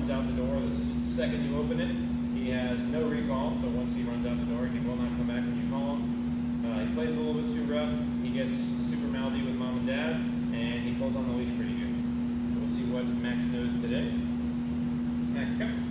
runs out the door the second you open it. He has no recall, so once he runs out the door, he will not come back when you call him. He plays a little bit too rough. He gets super mouthy with mom and dad, and he pulls on the leash pretty good. We'll see what Max knows today. Max, come.